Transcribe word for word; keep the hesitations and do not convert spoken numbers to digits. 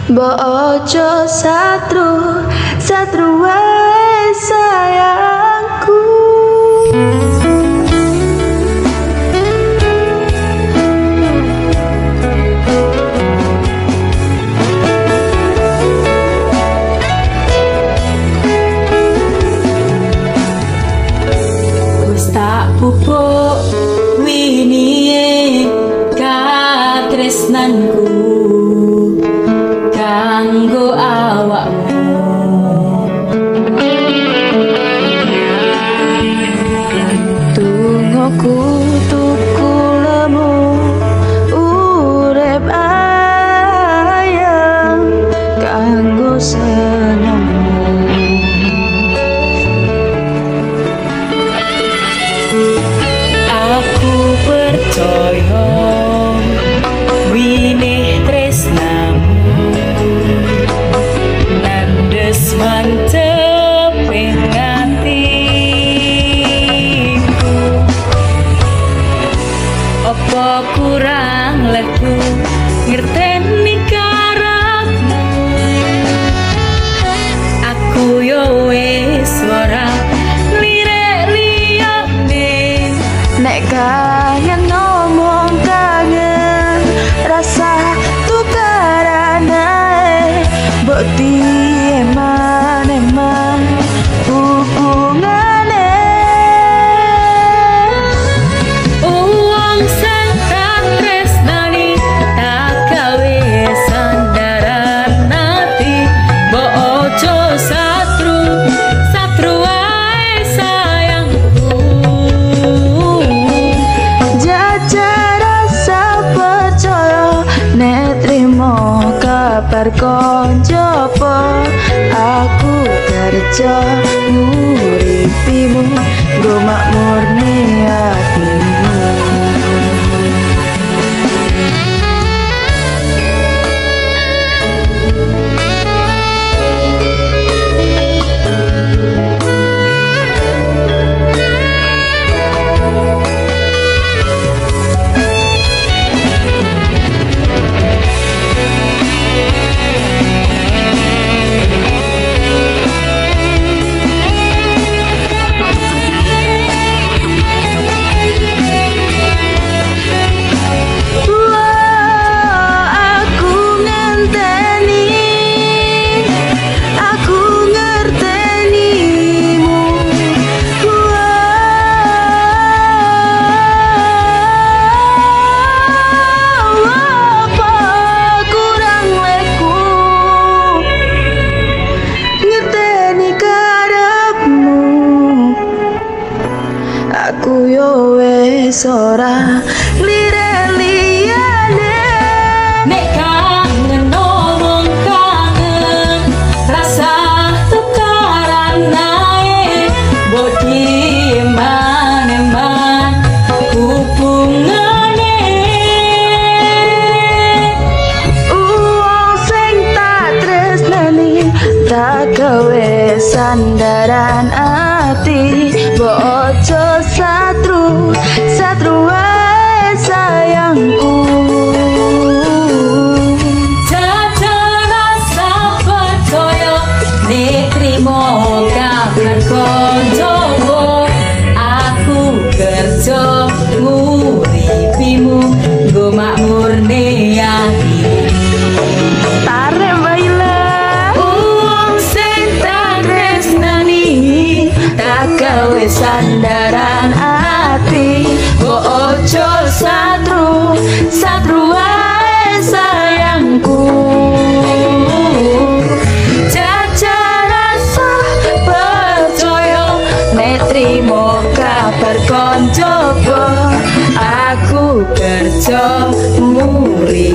Bojo satru, satru wae sayangku. Wis tak pupuk winine katresnanku kanggo awakmu. Tungguku tuku lemu urip ayam kanggo senengmu. Aku percaya winih tresnamu nandes mantep ing atiku. Apa kurang leku ngerteni karepmu? Aku yo wis ora lirik liyane. Nek kangen ngomong kangen rasa tukaran ae mbok eman-eman hubungane. Uang sing tak tresnani tak gawe sandaran ati. Mbok ojo satru, satru wae sayangku. Jajal rasa percaya nek trimo kabar konjopo. Aku kerja nguripimu nggo makmurne atimu. Aku yo wis ora lirik liyane. Nek kangen ngomong kangen rasa tukaran ae. Mbok eman-eman hubungane. Uang sing tak tresnani tak gawe sandaran ati. Mbok ojo satru, satru wae sayangku. Jajal rasa percaya nek trimo kabar konjowo. Aku kerja nguripimu nggo makmurne atimu. Tarik baila Uang sing tak tresnani tak gawe sandaran ati. Mbok ojo satru, satru wae sayangku. Jajal rasa percaya nek trimo kabar konjowo. Aku kerja muri